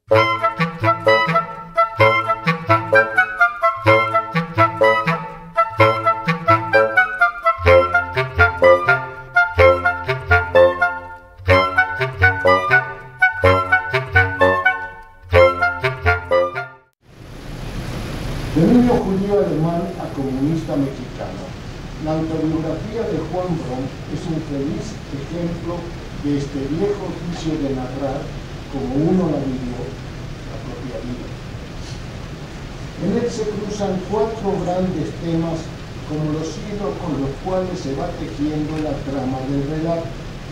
De niño judío alemán a comunista mexicano, la autobiografía de Juan Brom es un feliz ejemplo de este viejo oficio de narrar como uno la vivió, la propia vida. En él se cruzan cuatro grandes temas como los hilos con los cuales se va tejiendo la trama del relato.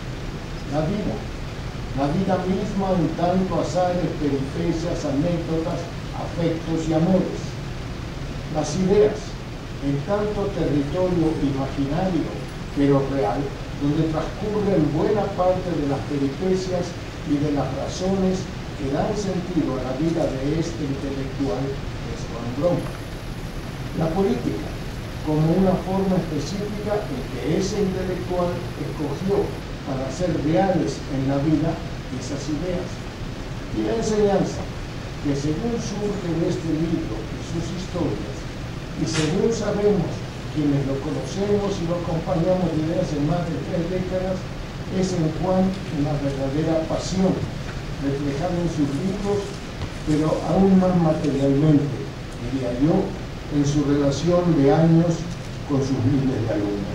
La vida misma en tanto azares, peripecias, anécdotas, afectos y amores. Las ideas, en tanto territorio imaginario, pero real, donde transcurren buena parte de las peripecias y de las razones que dan sentido a la vida de este intelectual, es Juan Brom. La política, como una forma específica en que ese intelectual escogió para hacer reales en la vida esas ideas. Y la enseñanza, que según surge de este libro y sus historias, y según sabemos quienes lo conocemos y lo acompañamos desde hace más de 3 décadas, es en Juan una verdadera pasión, reflejada en sus libros, pero aún más materialmente, diría yo, en su relación de años con sus miles de alumnos.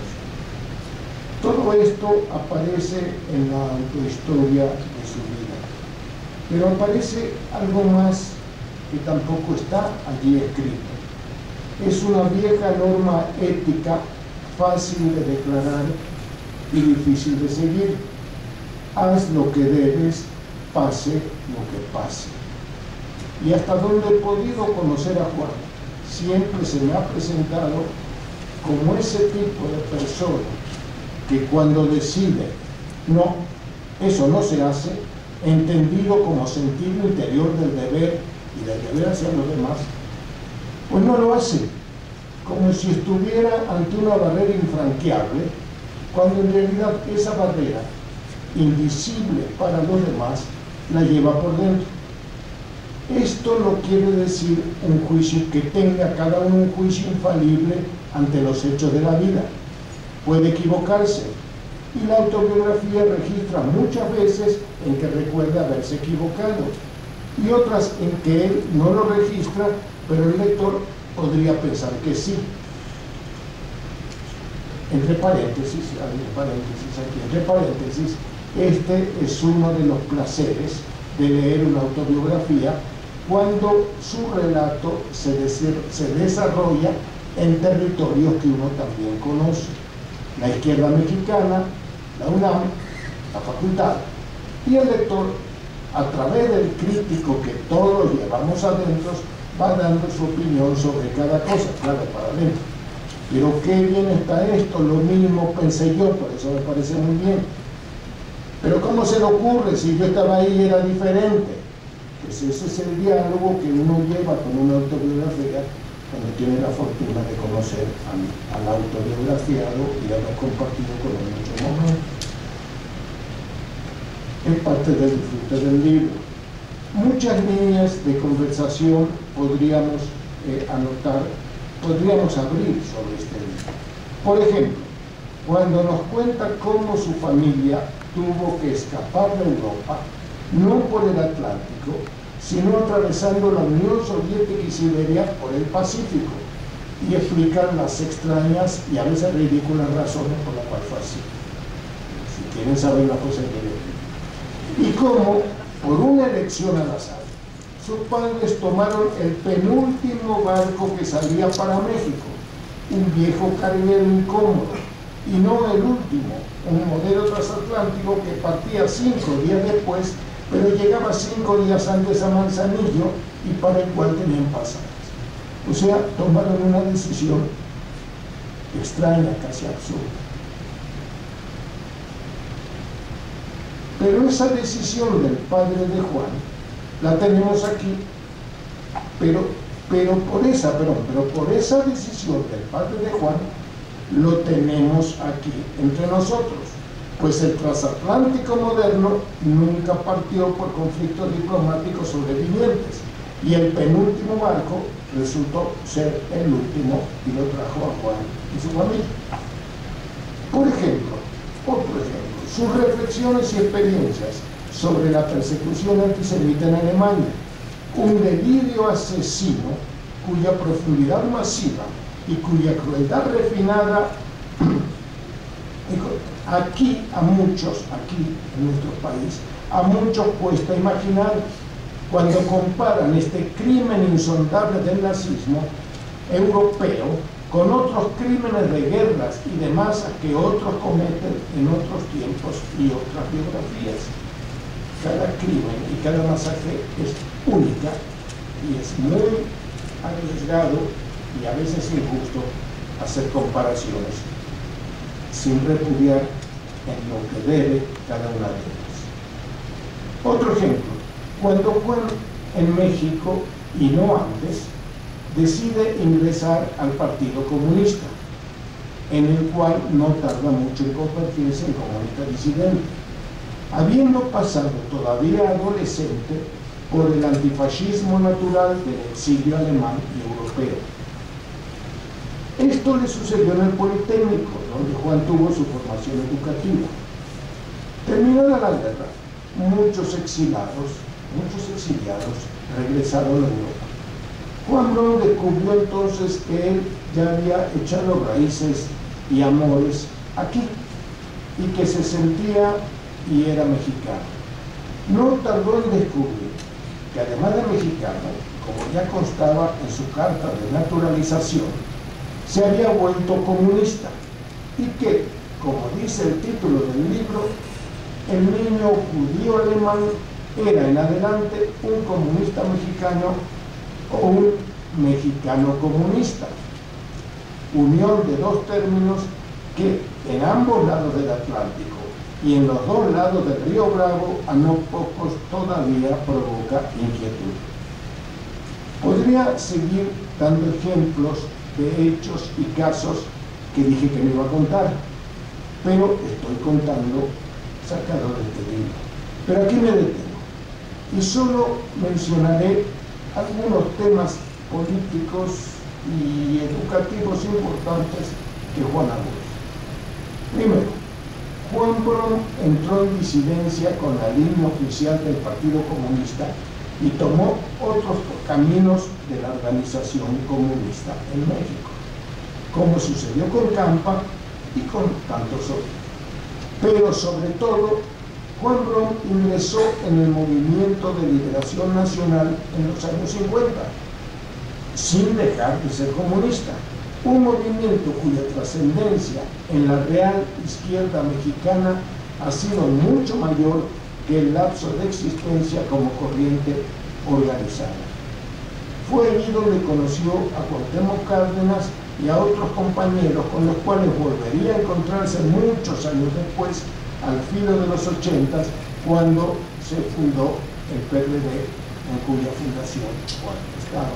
Todo esto aparece en la autohistoria de su vida, pero aparece algo más que tampoco está allí escrito. Es una vieja norma ética fácil de declarar y difícil de seguir. Haz lo que debes, pase lo que pase. Y hasta donde he podido conocer a Juan, siempre se me ha presentado como ese tipo de persona que cuando decide, no, eso no se hace, entendido como sentido interior del deber y del deber hacia los demás, pues no lo hace, como si estuviera ante una barrera infranqueable, cuando en realidad esa barrera, invisible para los demás, la lleva por dentro. Esto no quiere decir un juicio que tenga cada uno un juicio infalible ante los hechos de la vida. Puede equivocarse, y la autobiografía registra muchas veces en que recuerda haberse equivocado, y otras en que él no lo registra, pero el lector podría pensar que sí. Entre paréntesis, este es uno de los placeres de leer una autobiografía cuando su relato se desarrolla en territorios que uno también conoce. La izquierda mexicana, la UNAM, la facultad, y el lector, a través del crítico que todos llevamos adentro, va dando su opinión sobre cada cosa, claro, para adentro. Pero qué bien está esto, lo mismo pensé yo, por eso me parece muy bien. Pero ¿cómo se le ocurre? Si yo estaba ahí y era diferente. Pues ese es el diálogo que uno lleva con una autobiografía cuando tiene la fortuna de conocer al autobiografiado y haber compartido con él muchos momentos. Es parte del disfrute del libro. Muchas líneas de conversación podríamos abrir sobre este libro. Por ejemplo, cuando nos cuenta cómo su familia tuvo que escapar de Europa, no por el Atlántico, sino atravesando la Unión Soviética y Siberia por el Pacífico, y explicar las extrañas y a veces ridículas razones por las cuales fue así. Si quieren saber la cosa que y cómo, por una elección al azar, sus padres tomaron el penúltimo barco que salía para México, un viejo carguero incómodo, y no el último, un modelo transatlántico que partía 5 días después, pero llegaba 5 días antes a Manzanillo y para el cual tenían pasajes. O sea, tomaron una decisión extraña, casi absurda. Pero esa decisión del padre de Juan la tenemos aquí, pero por esa decisión del padre de Juan lo tenemos aquí entre nosotros. pues el transatlántico moderno nunca partió por conflictos diplomáticos sobrevinientes, y el penúltimo barco resultó ser el último y lo trajo a Juan y su familia. Otro ejemplo, sus reflexiones y experiencias sobre la persecución antisemita en Alemania, un delirio asesino cuya profundidad masiva y cuya crueldad refinada aquí en nuestro país, a muchos cuesta imaginar cuando comparan este crimen insondable del nazismo europeo con otros crímenes de guerras y de masas que otros cometen en otros tiempos y otras biografías. Cada crimen y cada masacre es única y es muy arriesgado y a veces injusto hacer comparaciones sin repudiar en lo que debe cada una de ellas. Otro ejemplo, cuando Juan en México y no antes decide ingresar al Partido Comunista, en el cual no tarda mucho en convertirse en comunista disidente, habiendo pasado todavía adolescente por el antifascismo natural del exilio alemán y europeo. Esto le sucedió en el Politécnico, donde Juan tuvo su formación educativa. Terminada la guerra, muchos exiliados regresaron a Europa. Juan Brom descubrió entonces que él ya había echado raíces y amores aquí y que se sentía y era mexicano. No tardó en descubrir que además de mexicano, como ya constaba en su carta de naturalización, se había vuelto comunista y que, como dice el título del libro, el niño judío alemán era en adelante un comunista mexicano o un mexicano comunista, unión de dos términos que en ambos lados del Atlántico y en los dos lados del río Bravo a no pocos todavía provoca inquietud. Podría seguir dando ejemplos de hechos y casos que dije que me iba a contar, pero estoy contando sacado de este libro. Pero aquí me detengo y solo mencionaré algunos temas políticos y educativos importantes que Juan abordó. Primero, Juan Brom entró en disidencia con la línea oficial del Partido Comunista y tomó otros caminos de la organización comunista en México, como sucedió con Campa y con tantos otros. Pero sobre todo, Juan Brom ingresó en el movimiento de liberación nacional en los años 50, sin dejar de ser comunista, un movimiento cuya trascendencia en la real izquierda mexicana ha sido mucho mayor que el lapso de existencia como corriente organizada. Fue allí donde conoció a Cuauhtémoc Cárdenas y a otros compañeros con los cuales volvería a encontrarse muchos años después, al filo de los 80, cuando se fundó el PRD, en cuya fundación Juan estaba.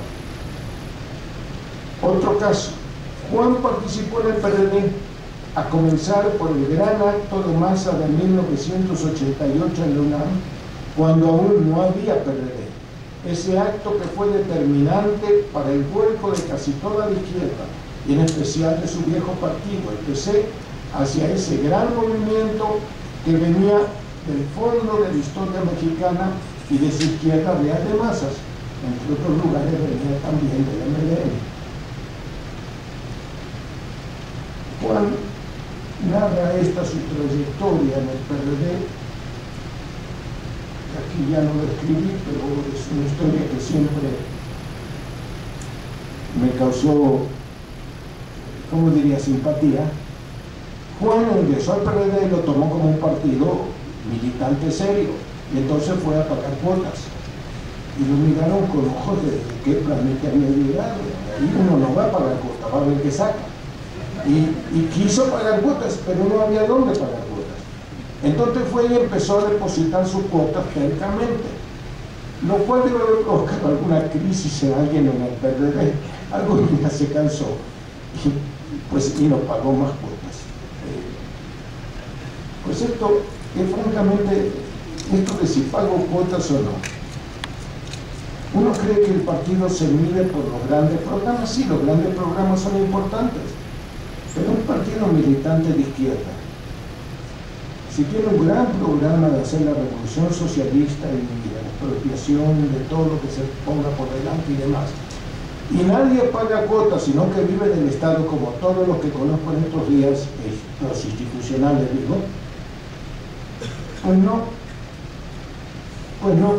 Otro caso, Juan participó en el PRD, a comenzar por el gran acto de masa de 1988 en la UNAM, cuando aún no había PRD. Ese acto que fue determinante para el vuelco de casi toda la izquierda, y en especial de su viejo partido, el PC, hacia ese gran movimiento que venía del fondo de la historia mexicana y de su izquierda real de masas. Entre otros lugares venía también del MLN. Juan narra esta su trayectoria en el PRD. Aquí ya no lo escribí, pero es una historia que siempre me causó, ¿cómo diría?, simpatía. Juan ingresó al PRD y lo tomó como un partido militante serio, y entonces fue a pagar cuotas. Y lo miraron con ojos de qué planeta había llegado. Ahí uno no va a pagar cuotas, va a ver qué saca. Y quiso pagar cuotas, pero no había dónde pagar cuotas. Entonces fue y empezó a depositar sus cuotas tercamente, lo cual debe haber provocado alguna crisis en alguien en el PRD. Algún día se cansó y no pagó más cuotas. Pues esto es francamente, esto de si pago cuotas o no. Uno cree que el partido se mide por los grandes programas. Sí, los grandes programas son importantes, pero un partido militante de izquierda, si tiene un gran programa de hacer la revolución socialista y la expropiación de todo lo que se ponga por delante y demás, y nadie paga cuotas, sino que vive del Estado, como todos los que conozco en estos días, los institucionales, digo, pues no,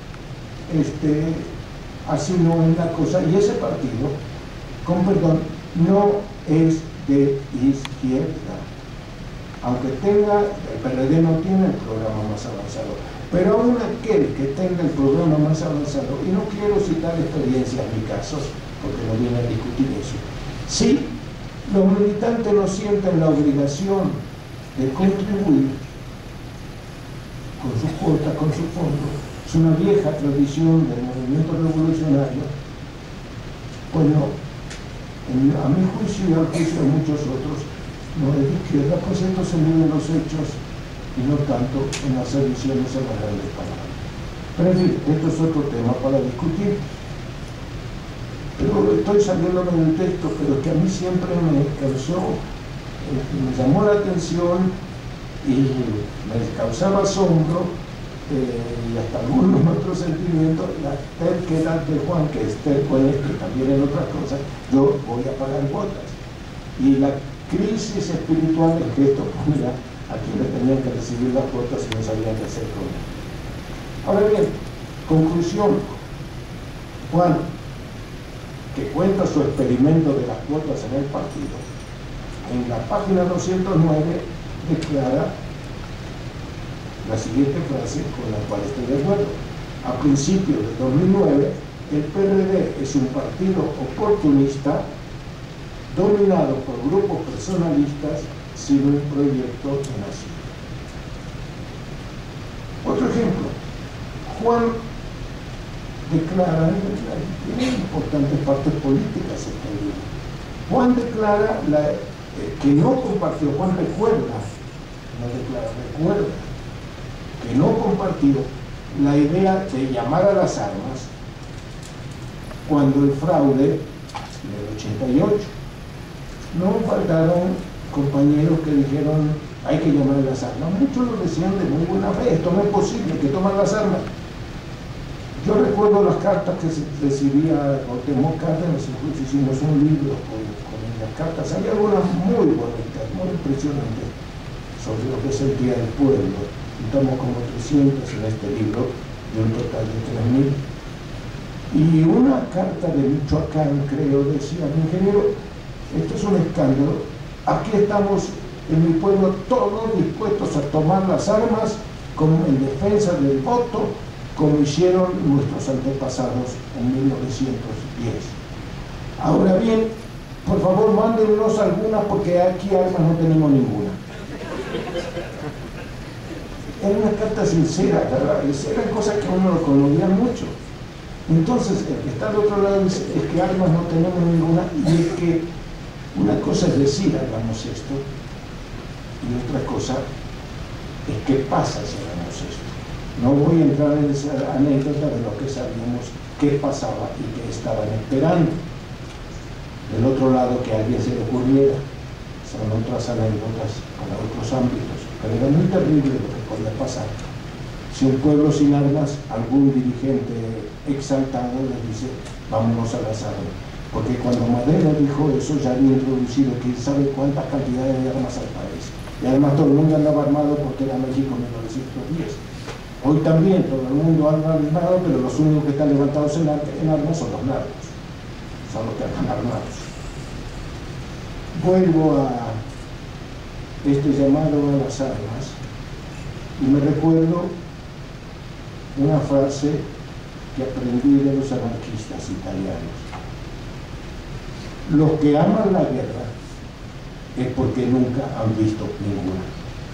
así no es la cosa. Y ese partido, con perdón, no es de izquierda, aunque tenga, el PRD no tiene el programa más avanzado, pero aún aquel que tenga el programa más avanzado, y no quiero citar experiencias ni casos, porque no viene a discutir eso, sí, los militantes no sienten la obligación de contribuir con sus cuotas, con su fondo. Es una vieja tradición del movimiento revolucionario. Pues no, a mi juicio y al juicio de muchos otros, no es de izquierda, pues esto se mide en los hechos y no tanto en las ediciones o las grandes palabras. Pero en fin, esto es otro tema para discutir. Pero estoy saliéndome del texto, pero que a mí siempre me causó, me llamó la atención y me causaba asombro y hasta algunos otros sentimientos, la terquedad de Juan, que es terco en esto y también en otras cosas. Yo voy a pagar cuotas. Y la crisis espiritual es que esto ponía a quienes tenían que recibir las cuotas y no sabían qué hacer con ellas. Ahora bien, conclusión. Juan, que cuenta su experimento de las cuotas en el partido, en la página 209 declara la siguiente frase con la cual estoy de acuerdo: a principios de 2009 el PRD es un partido oportunista dominado por grupos personalistas sin un proyecto de nación. Otro ejemplo, Juan declara, tiene importantes partes políticas este libro. Juan declara que no compartió, Juan recuerda, no declara, recuerda que no compartió la idea de llamar a las armas cuando el fraude del 88. No faltaron compañeros que dijeron hay que llamar a las armas. Muchos lo decían de muy buena fe, esto no es posible, que toman las armas. Yo recuerdo las cartas que se recibía Cuauhtémoc Cárdenas, incluso hicimos un libro con las cartas. Hay algunas muy bonitas, muy impresionantes sobre lo que sentía el pueblo. Juntamos como 300 en este libro, de un total de 3.000. Y una carta de Michoacán, creo, decía: mi ingeniero, esto es un escándalo, aquí estamos en mi pueblo todos dispuestos a tomar las armas en defensa del voto, como hicieron nuestros antepasados en 1910. Ahora bien, por favor, mándennos algunas, porque aquí armas no tenemos ninguna. Era una carta sincera, ¿verdad? Eran cosas que a uno lo conmovían mucho. Entonces, el que está al otro lado dice: es que armas no tenemos ninguna, y es que una cosa es decir hagamos esto, y otra cosa es qué pasa si hagamos esto. No voy a entrar en esa anécdota de lo que sabíamos qué pasaba y qué estaban esperando. Del otro lado, que a alguien se le ocurriera, son otras anécdotas para otros ámbitos, pero era muy terrible lo que podía pasar. Si un pueblo sin armas, algún dirigente exaltado les dice: vámonos a las armas. Porque cuando Madero dijo eso, ya había introducido quién sabe cuántas cantidades de armas al país. Y además todo el mundo andaba armado porque era México en 1910. Hoy también todo el mundo anda armado, pero los únicos que están levantados en armas son los narcos. Son los que andan armados. Vuelvo a este llamado a las armas y me recuerdo una frase que aprendí de los anarquistas italianos: los que aman la guerra es porque nunca han visto ninguna.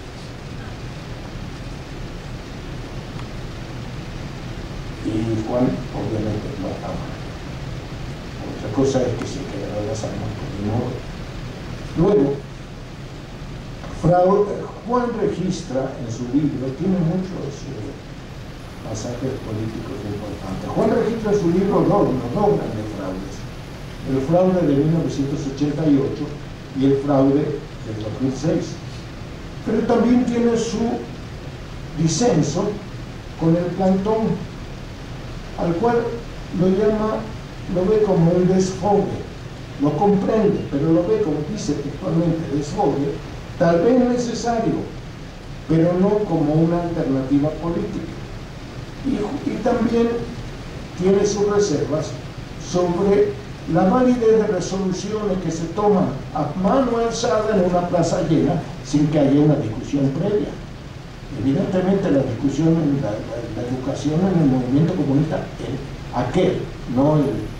Y Juan obviamente no ama. Otra cosa es que se quedaron las armas por el modo. Luego, Juan registra en su libro, tiene muchos pasajes políticos importantes. Juan registra en su libro dos grandes fraudes: el fraude de 1988 y el fraude del 2006. Pero también tiene su disenso con el plantón, al cual lo ve como un desfogue, lo comprende, pero lo ve, como dice textualmente, desfogue, tal vez necesario, pero no como una alternativa política. Y también tiene sus reservas sobre la validez de resoluciones que se toman a mano alzada en una plaza llena sin que haya una discusión previa. Evidentemente la discusión en la educación en el movimiento comunista, aquel, no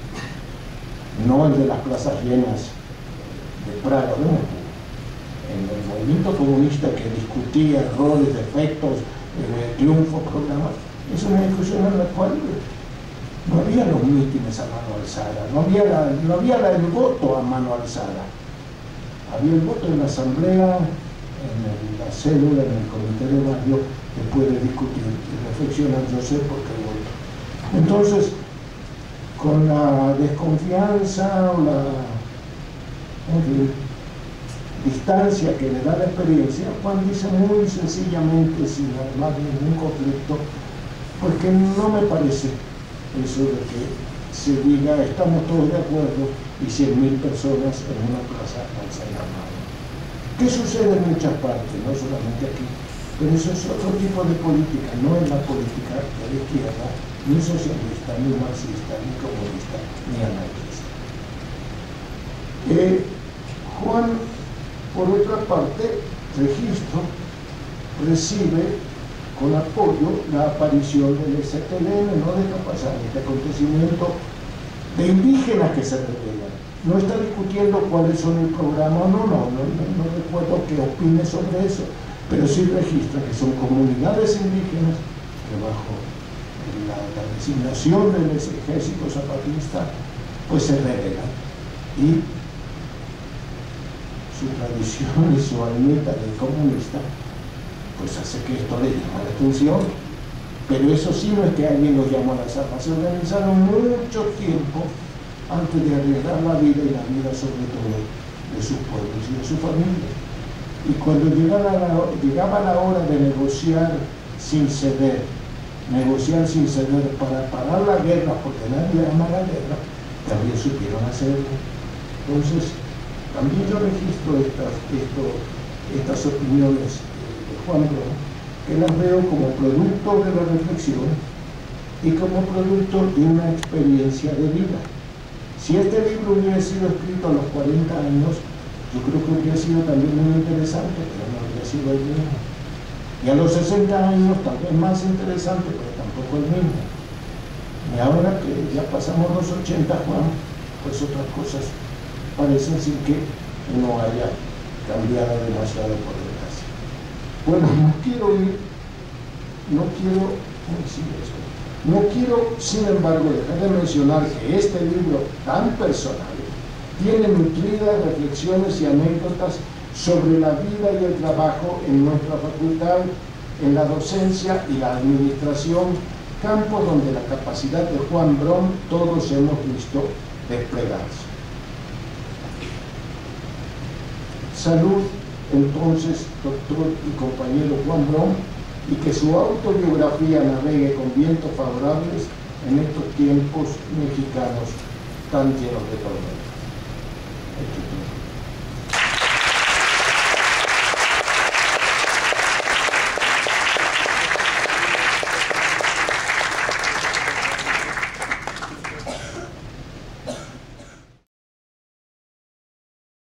el de las plazas llenas de Praga, de Moscú. En el movimiento comunista que discutía roles, defectos, triunfos, programas, es una discusión en la cual no había los mítines a mano alzada, no había el voto a mano alzada. Había el voto en la asamblea, en la célula, en el comité de barrio, que puede discutir y reflexionar, yo sé por qué voto. Entonces, con la desconfianza o la distancia que le da la experiencia, Juan dice muy sencillamente, sin además de ningún conflicto, porque no me parece eso de que se diga estamos todos de acuerdo y 100.000 personas en una plaza alzan la mano. ¿Qué sucede en muchas partes? No solamente aquí, pero eso es otro tipo de política, no es la política de la izquierda, ni socialista, ni marxista, ni comunista, ni anarquista. Juan, por otra parte, recibe con apoyo la aparición del STLN, no deja pasar este acontecimiento de indígenas que se rebelan. No está discutiendo cuáles son el programa o no recuerdo que opine sobre eso, pero sí registra que son comunidades indígenas que bajo la designación del ejército zapatista pues se rebelan, y su tradición y su almita de comunista pues hace que esto le llame la atención. Pero eso sí, no es que alguien los llamó a las armas, se organizaron mucho tiempo antes de arriesgar la vida, y la vida sobre todo de sus pueblos y de su familia. Y cuando llegaba la hora de negociar sin ceder para parar la guerra, porque nadie ama la guerra, también supieron hacerlo. Entonces, también yo registro estas opiniones de Juan Brom, que las veo como producto de la reflexión y como producto de una experiencia de vida. Si este libro hubiera sido escrito a los 40 años, yo creo que hubiera sido también muy interesante, pero no habría sido el mismo. Y a los 60 años tal vez más interesante, pero tampoco el mismo. Y ahora que ya pasamos los 80, Juan, pues otras cosas parecen sin que uno haya cambiado demasiado, por desgracia. Bueno, no quiero, sin embargo, dejar de mencionar que este libro tan personal tiene nutridas reflexiones y anécdotas sobre la vida y el trabajo en nuestra facultad, en la docencia y la administración, campos donde la capacidad de Juan Brom todos hemos visto desplegarse. Salud, entonces, doctor y compañero Juan Brom, y que su autobiografía navegue con vientos favorables en estos tiempos mexicanos tan llenos de tormentas.